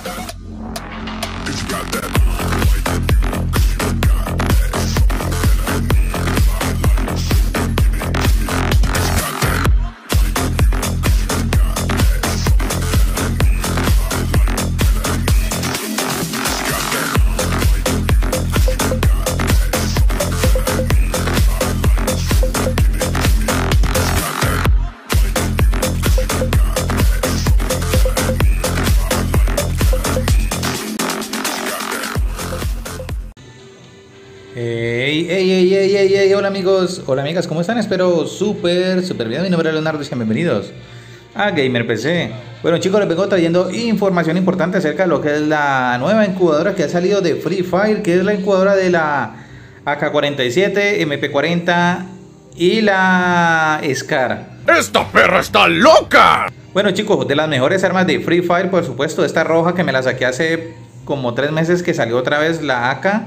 Hey, hola amigos, hola amigas, ¿cómo están? Espero súper bien. Mi nombre es Leonardo y bienvenidos a Gamer PC. Bueno chicos, les vengo trayendo información importante acerca de lo que es la nueva incubadora que ha salido de Free Fire, que es la incubadora de la AK-47, MP40 y la SCAR. ¡Esta perra está loca! Bueno chicos, de las mejores armas de Free Fire, por supuesto, esta roja que me la saqué hace como 3 meses que salió otra vez la AK.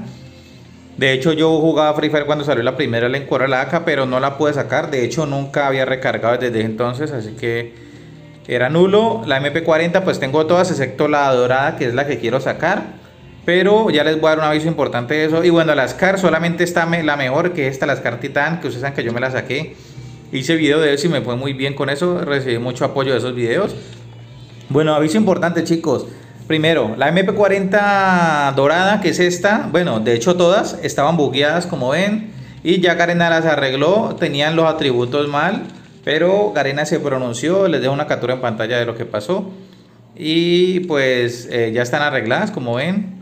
De hecho yo jugaba Free Fire cuando salió la primera la incubadora de la AK, pero no la pude sacar. De hecho nunca había recargado desde entonces, así que era nulo. La MP40 pues tengo todas excepto la dorada, que es la que quiero sacar, pero ya les voy a dar un aviso importante de eso. Y bueno, la SCAR solamente está la mejor, que es esta, la SCAR Titan, que ustedes saben que yo me la saqué. Hice video de eso y me fue muy bien con eso, recibí mucho apoyo de esos videos. Bueno, aviso importante chicos. Primero, la MP40 dorada, que es esta, bueno, de hecho todas estaban bugueadas como ven, y ya Garena las arregló, tenían los atributos mal, pero Garena se pronunció, les dejo una captura en pantalla de lo que pasó, y pues ya están arregladas como ven.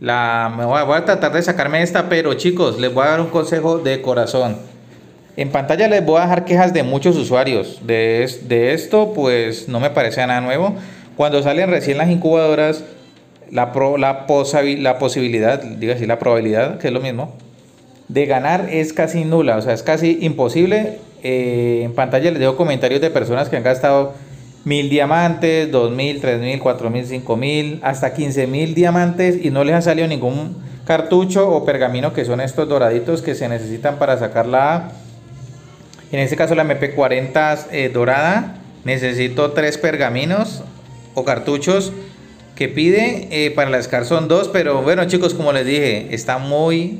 Voy a tratar de sacarme esta, pero chicos, les voy a dar un consejo de corazón. En pantalla les voy a dejar quejas de muchos usuarios, de esto pues no me parece nada nuevo. Cuando salen recién las incubadoras, la posibilidad, digo así, la probabilidad, que es lo mismo, de ganar es casi nula, o sea, es casi imposible. En pantalla les dejo comentarios de personas que han gastado 1000 diamantes, 2000, 3000, 4000, 5000, hasta 15000 diamantes y no les ha salido ningún cartucho o pergamino, que son estos doraditos que se necesitan para sacar la A. En este caso la MP40 dorada, necesito 3 pergaminos o cartuchos que pide. Para la SCAR son 2, pero bueno chicos, como les dije, está muy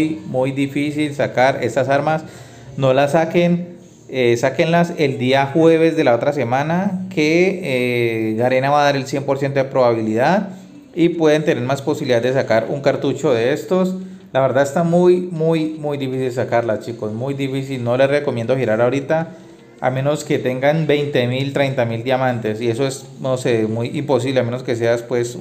difícil sacar estas armas. No las saquen, sáquenlas el día jueves de la otra semana, que Garena va a dar el 100% de probabilidad y pueden tener más posibilidades de sacar un cartucho de estos. La verdad está muy difícil sacarlas chicos, muy difícil. No les recomiendo girar ahorita, a menos que tengan 20.000, 30.000 diamantes, y eso es, no sé, muy imposible, a menos que seas pues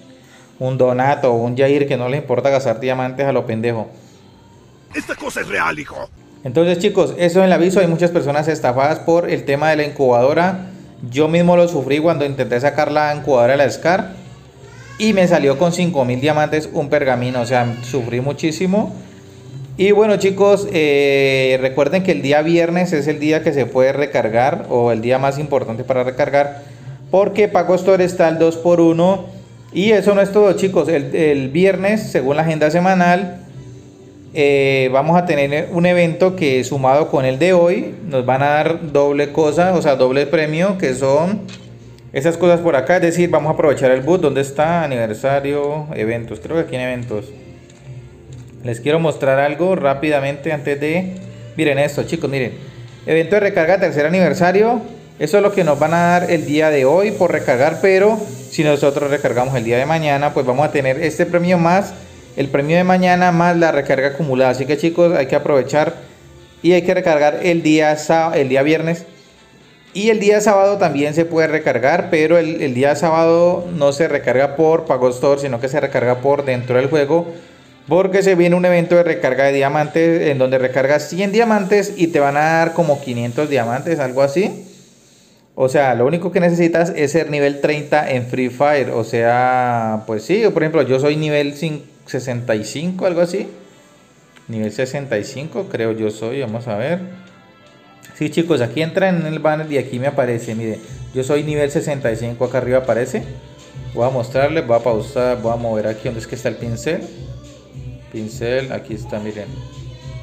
un Donato o un Jair, que no le importa gastar diamantes a lo pendejo. Esta cosa es real, hijo. Entonces chicos, eso es el aviso. Hay muchas personas estafadas por el tema de la incubadora. Yo mismo lo sufrí cuando intenté sacar la incubadora de la SCAR y me salió con 5000 diamantes un pergamino, o sea, sufrí muchísimo. Y bueno chicos, recuerden que el día viernes es el día que se puede recargar, o el día más importante para recargar, porque Pago Store está al 2x1. Y eso no es todo chicos, el viernes, según la agenda semanal, vamos a tener un evento que, sumado con el de hoy, nos van a dar doble cosa, o sea, doble premio, que son esas cosas por acá. Es decir, vamos a aprovechar el boot. ¿Dónde está? Aniversario, eventos, creo que aquí en eventos. Les quiero mostrar algo rápidamente antes de... Miren esto chicos, miren. Evento de recarga tercer aniversario. Eso es lo que nos van a dar el día de hoy por recargar, pero si nosotros recargamos el día de mañana, pues vamos a tener este premio más el premio de mañana más la recarga acumulada. Así que chicos, hay que aprovechar y hay que recargar el día viernes. Y el día sábado también se puede recargar, pero el día sábado no se recarga por Pago Store, sino que se recarga por dentro del juego, porque se viene un evento de recarga de diamantes en donde recargas 100 diamantes y te van a dar como 500 diamantes, algo así. O sea, lo único que necesitas es ser nivel 30 en Free Fire. O sea, pues sí, por ejemplo, yo soy nivel 65, algo así. Nivel 65 creo yo soy, vamos a ver. Sí chicos, aquí entran en el banner y aquí me aparece, mire, yo soy nivel 65, acá arriba aparece. Voy a mostrarles, voy a pausar, voy a mover aquí donde es que está el pincel. Pincel, aquí está, miren.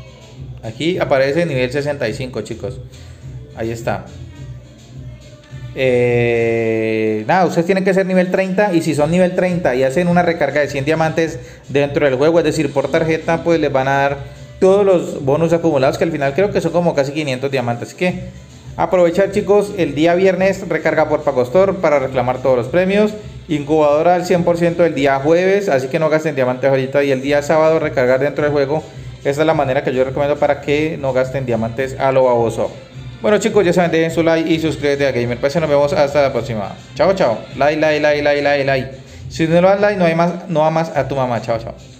Aquí aparece nivel 65 chicos. Ahí está. Nada, ustedes tienen que ser nivel 30 y si son nivel 30 y hacen una recarga de 100 diamantes dentro del juego, es decir, por tarjeta, pues les van a dar todos los bonus acumulados que al final creo que son como casi 500 diamantes. Así que aprovechar, chicos, el día viernes recarga por Pagostore para reclamar todos los premios. Incubadora al 100% el día jueves, así que no gasten diamantes ahorita. Y el día sábado recargar dentro del juego. Esa es la manera que yo recomiendo para que no gasten diamantes a lo baboso. Bueno, chicos, ya saben, dejen su like y suscríbete a Gamer. Pues nos vemos hasta la próxima. Chao, chao. Like. Si no lo das like, no amas a tu mamá. Chao, chao.